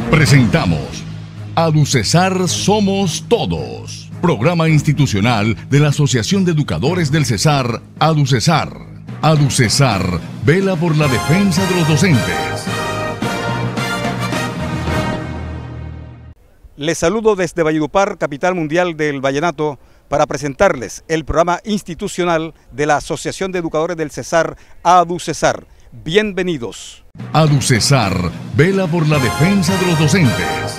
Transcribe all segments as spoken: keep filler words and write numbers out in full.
Presentamos AduCesar Somos Todos, programa institucional de la Asociación de Educadores del Cesar, AduCesar. AduCesar vela por la defensa de los docentes. Les saludo desde Valledupar, capital mundial del vallenato, para presentarles el programa institucional de la Asociación de Educadores del Cesar, AduCesar. Bienvenidos. AduCesar vela por la defensa de los docentes.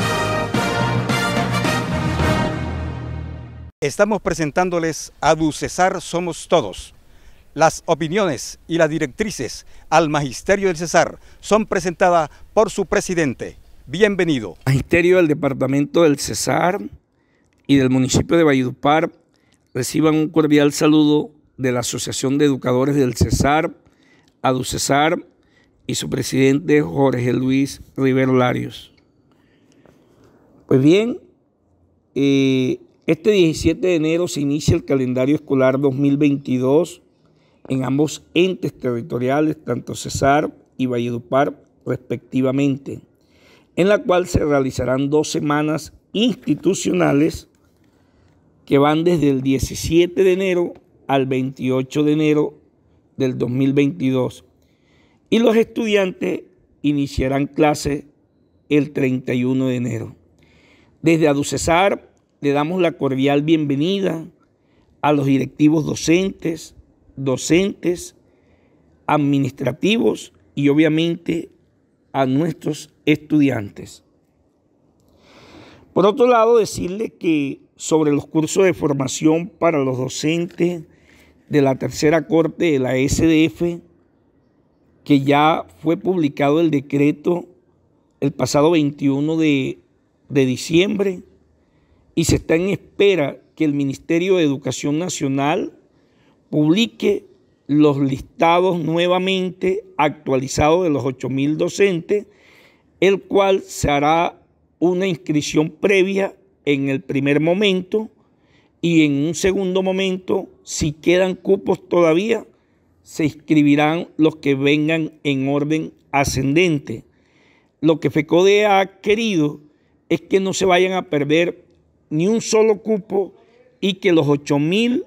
Estamos presentándoles AduCesar Somos Todos. Las opiniones y las directrices al Magisterio del Cesar son presentadas por su presidente. Bienvenido. Magisterio del Departamento del Cesar y del municipio de Valledupar reciban un cordial saludo de la Asociación de Educadores del Cesar, AduCesar, y su presidente Jorge Luis Rivero Larios. Pues bien, eh, este diecisiete de enero se inicia el calendario escolar dos mil veintidós en ambos entes territoriales, tanto Cesar y Valledupar respectivamente, en la cual se realizarán dos semanas institucionales que van desde el diecisiete de enero al veintiocho de enero del dos mil veintidós. Y los estudiantes iniciarán clases el treinta y uno de enero. Desde AduCesar le damos la cordial bienvenida a los directivos docentes, docentes, administrativos y obviamente a nuestros estudiantes. Por otro lado, decirles que sobre los cursos de formación para los docentes de la tercera corte de la S D F, que ya fue publicado el decreto el pasado veintiuno de diciembre y se está en espera que el Ministerio de Educación Nacional publique los listados nuevamente actualizados de los ocho mil docentes, el cual se hará una inscripción previa en el primer momento y en un segundo momento, si quedan cupos todavía, se inscribirán los que vengan en orden ascendente. Lo que FECODE ha querido es que no se vayan a perder ni un solo cupo y que los ocho mil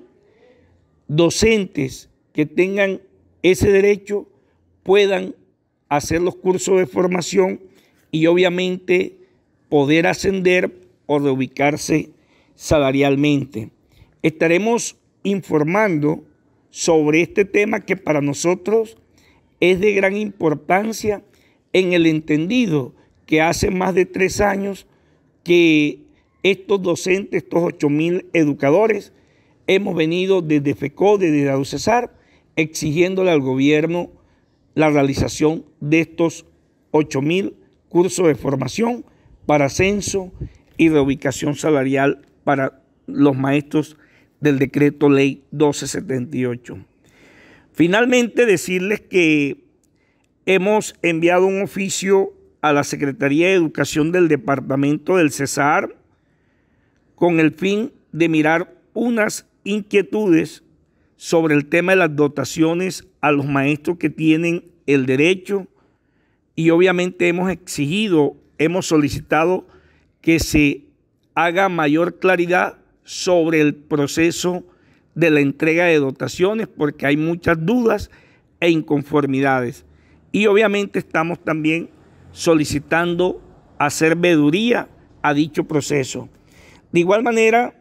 docentes que tengan ese derecho puedan hacer los cursos de formación y obviamente poder ascender o reubicarse salarialmente. Estaremos informando sobre este tema que para nosotros es de gran importancia en el entendido que hace más de tres años que estos docentes, estos ocho mil educadores, hemos venido desde FECODE, desde AduCesar, exigiéndole al gobierno la realización de estos ocho mil cursos de formación para ascenso y reubicación salarial para los maestros del decreto ley doce setenta y ocho. Finalmente, decirles que hemos enviado un oficio a la Secretaría de Educación del Departamento del Cesar con el fin de mirar unas inquietudes sobre el tema de las dotaciones a los maestros que tienen el derecho y obviamente hemos exigido, hemos solicitado que se haga mayor claridad sobre el proceso de la entrega de dotaciones porque hay muchas dudas e inconformidades. Y obviamente estamos también solicitando hacer veeduría a dicho proceso. De igual manera,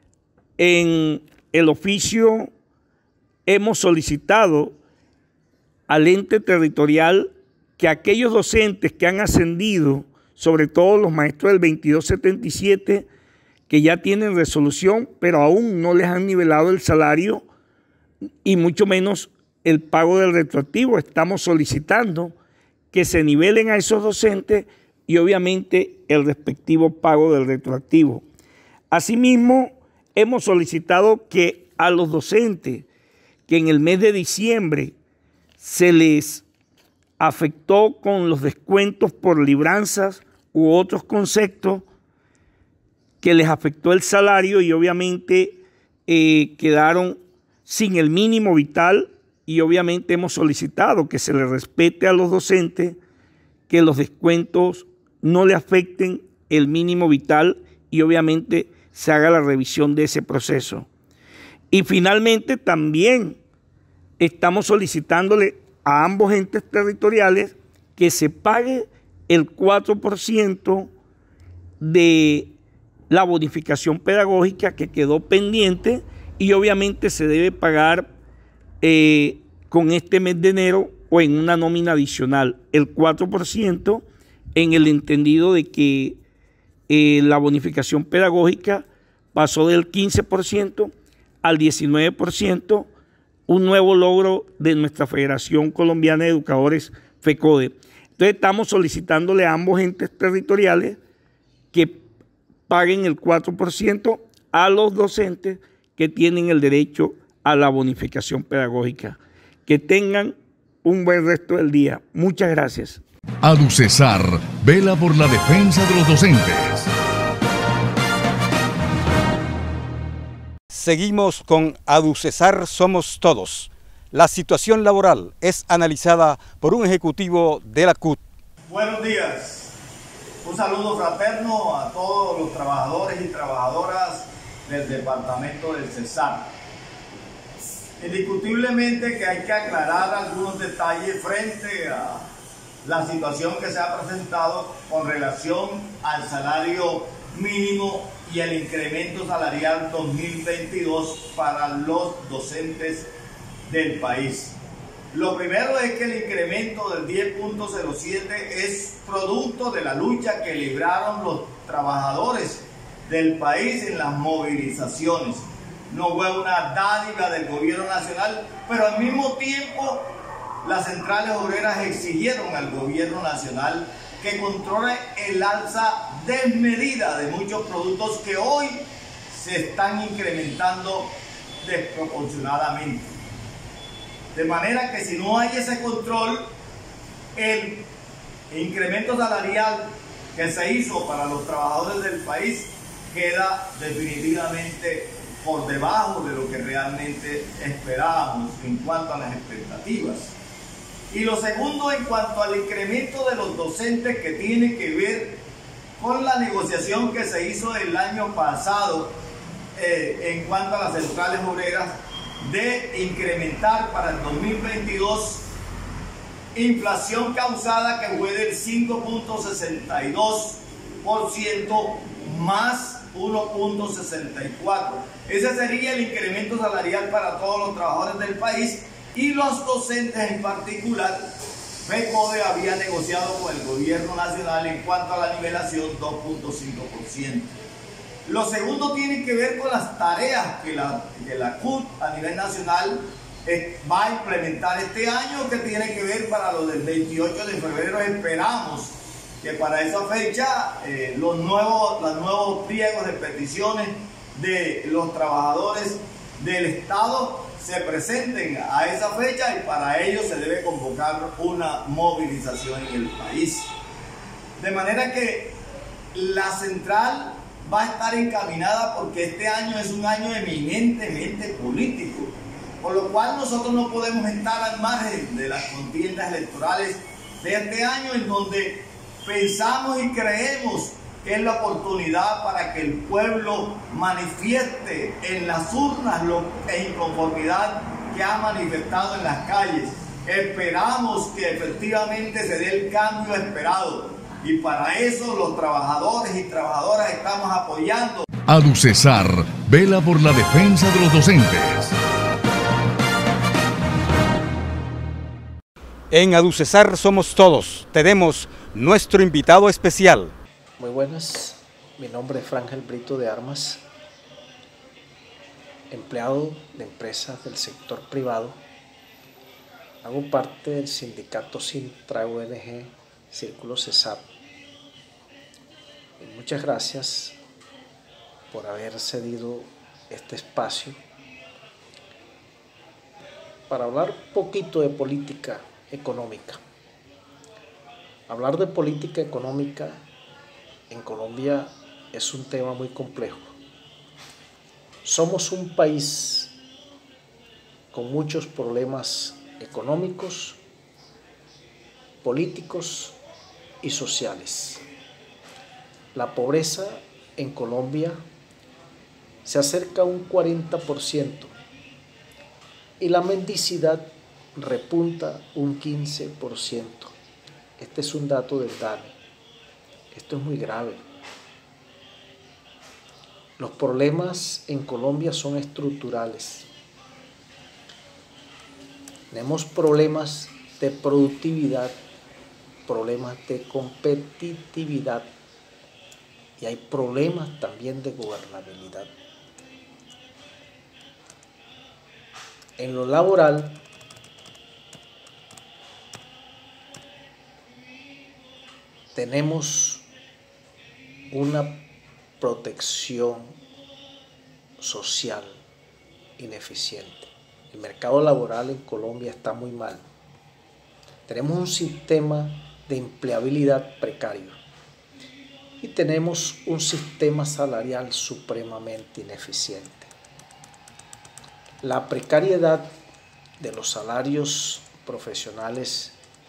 en el oficio hemos solicitado al ente territorial que aquellos docentes que han ascendido, sobre todo los maestros del veintidós setenta y siete, que ya tienen resolución, pero aún no les han nivelado el salario y mucho menos el pago del retroactivo. Estamos solicitando que se nivelen a esos docentes y obviamente el respectivo pago del retroactivo. Asimismo, hemos solicitado que a los docentes que en el mes de diciembre se les afectó con los descuentos por libranzas u otros conceptos, que les afectó el salario y obviamente eh, quedaron sin el mínimo vital y obviamente hemos solicitado que se les respete a los docentes que los descuentos no le afecten el mínimo vital y obviamente se haga la revisión de ese proceso. Y finalmente también estamos solicitándole a ambos entes territoriales que se pague el cuatro por ciento de la bonificación pedagógica que quedó pendiente y obviamente se debe pagar eh, con este mes de enero o en una nómina adicional, el cuatro por ciento, en el entendido de que eh, la bonificación pedagógica pasó del quince por ciento al diecinueve por ciento, un nuevo logro de nuestra Federación Colombiana de Educadores, FECODE. Entonces estamos solicitándole a ambos entes territoriales que paguen el cuatro por ciento a los docentes que tienen el derecho a la bonificación pedagógica. Que tengan un buen resto del día. Muchas gracias. ADUCESAR vela por la defensa de los docentes. Seguimos con ADUCESAR Somos Todos. La situación laboral es analizada por un ejecutivo de la C U T. Buenos días. Un saludo fraterno a todos los trabajadores y trabajadoras del departamento del Cesar. Indiscutiblemente que hay que aclarar algunos detalles frente a la situación que se ha presentado con relación al salario mínimo y el incremento salarial dos mil veintidós para los docentes del país. Lo primero es que el incremento del diez punto cero siete es producto de la lucha que libraron los trabajadores del país en las movilizaciones. No fue una dádiva del gobierno nacional, pero al mismo tiempo las centrales obreras exigieron al gobierno nacional que controle el alza desmedida de muchos productos que hoy se están incrementando desproporcionadamente. De manera que si no hay ese control, el incremento salarial que se hizo para los trabajadores del país queda definitivamente por debajo de lo que realmente esperábamos en cuanto a las expectativas. Y lo segundo, en cuanto al incremento de los docentes, que tiene que ver con la negociación que se hizo el año pasado eh, en cuanto a las centrales obreras, de incrementar para el dos mil veintidós inflación causada que fue del cinco punto sesenta y dos por ciento más uno punto sesenta y cuatro por ciento. Ese sería el incremento salarial para todos los trabajadores del país, y los docentes en particular. FECODE había negociado con el gobierno nacional en cuanto a la nivelación dos punto cinco por ciento. Lo segundo tiene que ver con las tareas que la, que la C U T a nivel nacional eh, va a implementar este año, que tiene que ver para lo del veintiocho de febrero. Esperamos que para esa fecha eh, los, nuevos, los nuevos pliegos de peticiones de los trabajadores del Estado se presenten a esa fecha, y para ello se debe convocar una movilización en el país. De manera que la central va a estar encaminada, porque este año es un año eminentemente político, por lo cual nosotros no podemos estar al margen de las contiendas electorales de este año, en donde pensamos y creemos que es la oportunidad para que el pueblo manifieste en las urnas la inconformidad que ha manifestado en las calles. Esperamos que efectivamente se dé el cambio esperado, y para eso los trabajadores y trabajadoras estamos apoyando. ADUCESAR vela por la defensa de los docentes. En ADUCESAR Somos Todos tenemos nuestro invitado especial. Muy buenas, mi nombre es Frangel Brito de Armas, empleado de empresas del sector privado. Hago parte del sindicato Sintra O N G Círculo Cesar. Y muchas gracias por haber cedido este espacio para hablar un poquito de política económica. Hablar de política económica en Colombia es un tema muy complejo. Somos un país con muchos problemas económicos, políticos y sociales. La pobreza en Colombia se acerca a un cuarenta por ciento y la mendicidad repunta un quince por ciento. Este es un dato del D A N E. Esto es muy grave. Los problemas en Colombia son estructurales. Tenemos problemas de productividad, problemas de competitividad y hay problemas también de gobernabilidad. En lo laboral, tenemos una protección social ineficiente. El mercado laboral en Colombia está muy mal. Tenemos un sistema de empleabilidad precario y tenemos un sistema salarial supremamente ineficiente. La precariedad de los salarios profesionales,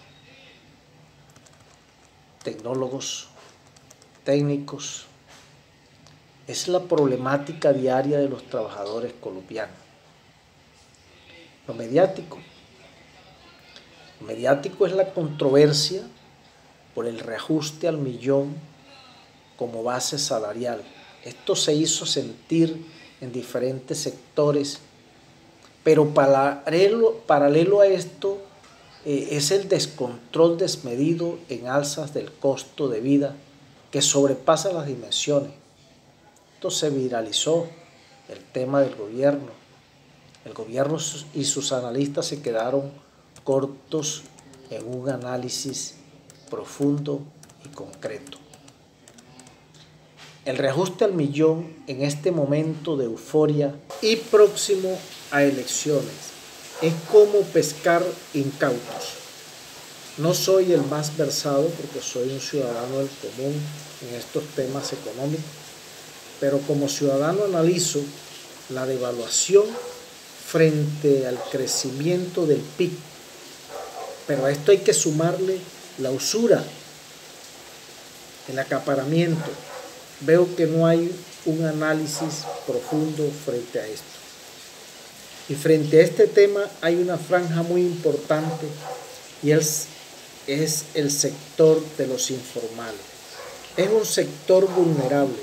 tecnólogos, técnicos, es la problemática diaria de los trabajadores colombianos. Lo mediático. Lo mediático es la controversia por el reajuste al millón como base salarial. Esto se hizo sentir en diferentes sectores, pero paralelo, paralelo a esto eh, es el descontrol desmedido en alzas del costo de vida que sobrepasa las dimensiones. Esto se viralizó, el tema del gobierno. El gobierno y sus analistas se quedaron cortos en un análisis profundo y concreto. El reajuste al millón en este momento de euforia y próximo a elecciones es como pescar incautos. No soy el más versado porque soy un ciudadano del común en estos temas económicos, pero como ciudadano analizo la devaluación frente al crecimiento del P I B. Pero a esto hay que sumarle la usura, el acaparamiento. Veo que no hay un análisis profundo frente a esto. Y frente a este tema hay una franja muy importante y es, es el sector de los informales. Es un sector vulnerable.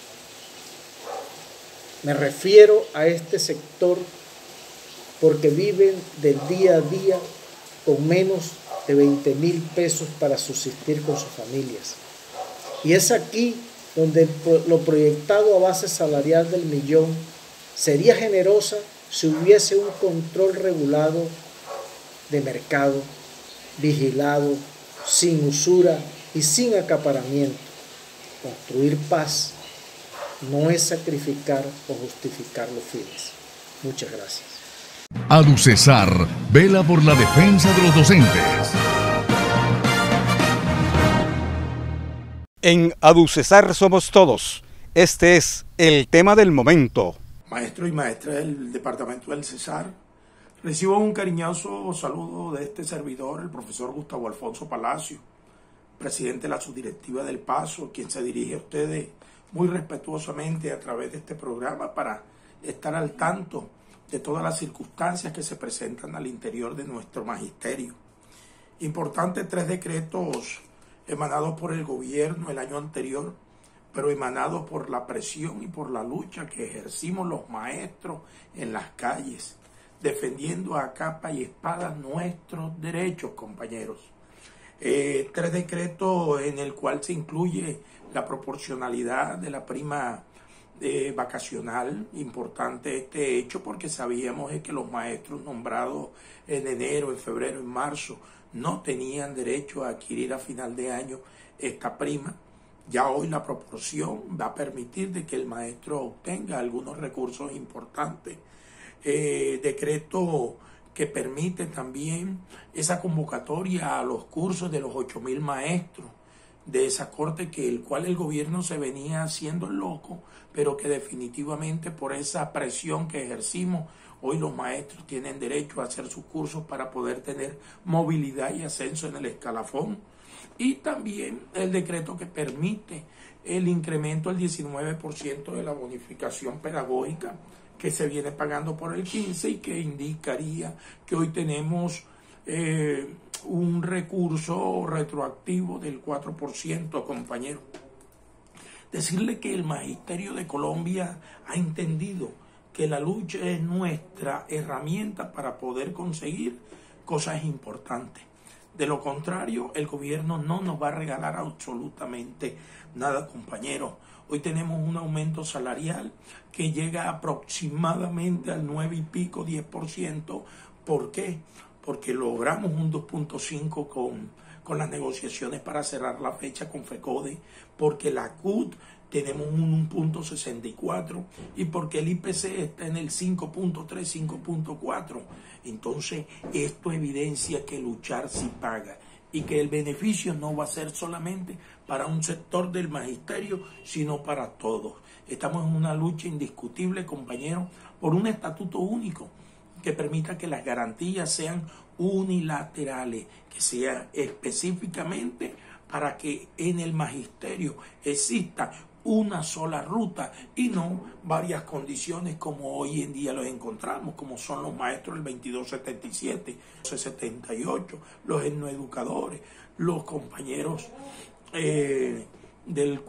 Me refiero a este sector porque viven del día a día con menos de veinte mil pesos para subsistir con sus familias. Y es aquí donde lo proyectado a base salarial del millón sería generosa si hubiese un control regulado de mercado, vigilado, sin usura y sin acaparamiento. Construir paz no es sacrificar o justificar los fines. Muchas gracias. ADUCESAR vela por la defensa de los docentes. En ADUCESAR somos todos. Este es el tema del momento. Maestros y maestras del departamento del Cesar, recibo un cariñoso saludo de este servidor, el profesor Gustavo Alfonso Palacio, presidente de la subdirectiva del Paso, quien se dirige a ustedes muy respetuosamente a través de este programa para estar al tanto de todas las circunstancias que se presentan al interior de nuestro magisterio. Importantes tres decretos emanados por el gobierno el año anterior, pero emanados por la presión y por la lucha que ejercimos los maestros en las calles, defendiendo a capa y espada nuestros derechos, compañeros. Eh, tres decretos en el cual se incluye la proporcionalidad de la prima eh, vacacional. Importante este hecho porque sabíamos que los maestros nombrados en enero, en febrero, en marzo no tenían derecho a adquirir a final de año esta prima. Ya hoy la proporción va a permitir de que el maestro obtenga algunos recursos importantes. Eh, decreto que permite también esa convocatoria a los cursos de los ocho mil maestros de esa corte, que el cual el gobierno se venía haciendo loco, pero que definitivamente por esa presión que ejercimos, hoy los maestros tienen derecho a hacer sus cursos para poder tener movilidad y ascenso en el escalafón. y también el decreto que permite el incremento del diecinueve por ciento de la bonificación pedagógica que se viene pagando por el quince y que indicaría que hoy tenemos eh, un recurso retroactivo del cuatro por ciento, compañero. Decirle que el Magisterio de Colombia ha entendido que la lucha es nuestra herramienta para poder conseguir cosas importantes. De lo contrario, el gobierno no nos va a regalar absolutamente nada, compañeros. Hoy tenemos un aumento salarial que llega aproximadamente al nueve y pico, diez por ciento. ¿Por qué? Porque logramos un dos punto cinco con, con las negociaciones para cerrar la fecha con FECODE, porque la C U T tenemos un uno punto sesenta y cuatro y porque el I P C está en el cinco punto tres, cinco punto cuatro. Entonces, esto evidencia que luchar sí paga y que el beneficio no va a ser solamente para un sector del magisterio, sino para todos. Estamos en una lucha indiscutible, compañeros, por un estatuto único que permita que las garantías sean unilaterales, que sea específicamente para que en el magisterio exista una sola ruta y no varias condiciones como hoy en día los encontramos, como son los maestros del veintidós setenta y siete, setenta y ocho, los etnoeducadores, los compañeros eh, del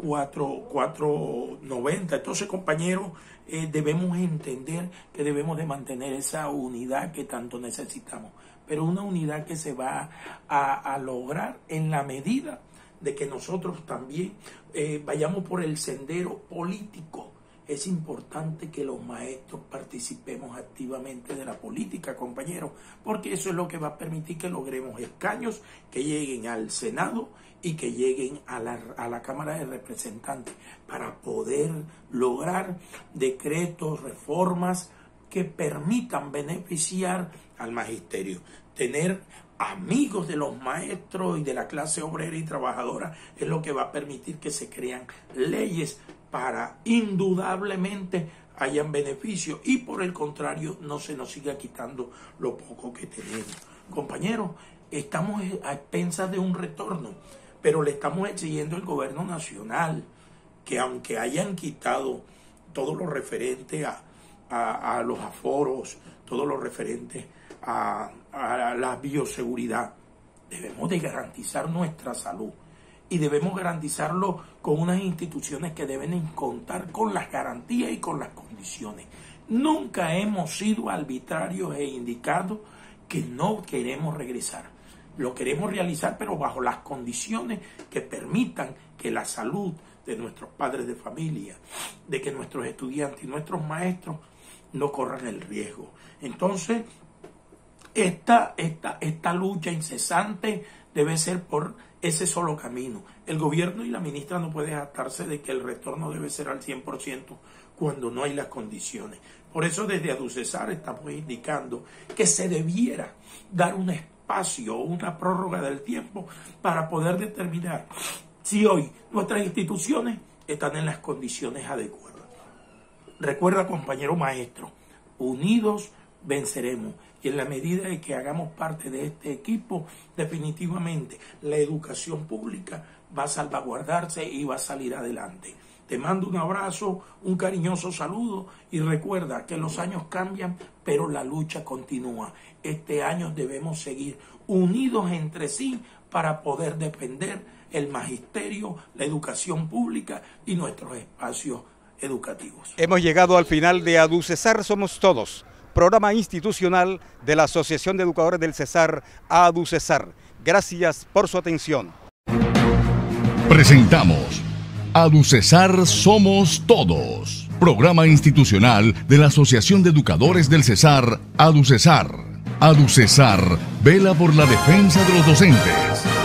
cuatro noventa. Entonces, compañeros, eh, debemos entender que debemos de mantener esa unidad que tanto necesitamos, pero una unidad que se va a, a lograr en la medida de que nosotros también eh, vayamos por el sendero político. Es importante que los maestros participemos activamente de la política, compañeros, porque eso es lo que va a permitir que logremos escaños que lleguen al Senado y que lleguen a la, a la Cámara de Representantes para poder lograr decretos, reformas que permitan beneficiar al magisterio. Tener amigos de los maestros y de la clase obrera y trabajadora es lo que va a permitir que se crean leyes para indudablemente hayan beneficios y por el contrario no se nos siga quitando lo poco que tenemos. Compañeros, estamos a expensas de un retorno, pero le estamos exigiendo al gobierno nacional que aunque hayan quitado todo lo referente a, a, a los aforos, todo lo referente A, a la bioseguridad, debemos de garantizar nuestra salud y debemos garantizarlo con unas instituciones que deben contar con las garantías y con las condiciones. Nunca hemos sido arbitrarios e indicados que no queremos regresar. Lo queremos realizar, pero bajo las condiciones que permitan que la salud de nuestros padres de familia, de que nuestros estudiantes y nuestros maestros no corran el riesgo. Entonces, Esta, esta, esta lucha incesante debe ser por ese solo camino. El gobierno y la ministra no pueden jactarse de que el retorno debe ser al cien por ciento cuando no hay las condiciones. Por eso desde ADUCESAR estamos indicando que se debiera dar un espacio, una prórroga del tiempo para poder determinar si hoy nuestras instituciones están en las condiciones adecuadas. Recuerda, compañero maestro, unidos venceremos. Y en la medida de que hagamos parte de este equipo, definitivamente la educación pública va a salvaguardarse y va a salir adelante. Te mando un abrazo, un cariñoso saludo y recuerda que los años cambian, pero la lucha continúa. Este año debemos seguir unidos entre sí para poder defender el magisterio, la educación pública y nuestros espacios educativos. Hemos llegado al final de ADUCESAR Somos Todos, programa institucional de la Asociación de Educadores del Cesar, ADUCESAR. Gracias por su atención. Presentamos ADUCESAR Somos Todos, programa institucional de la Asociación de Educadores del Cesar, ADUCESAR. ADUCESAR vela por la defensa de los docentes.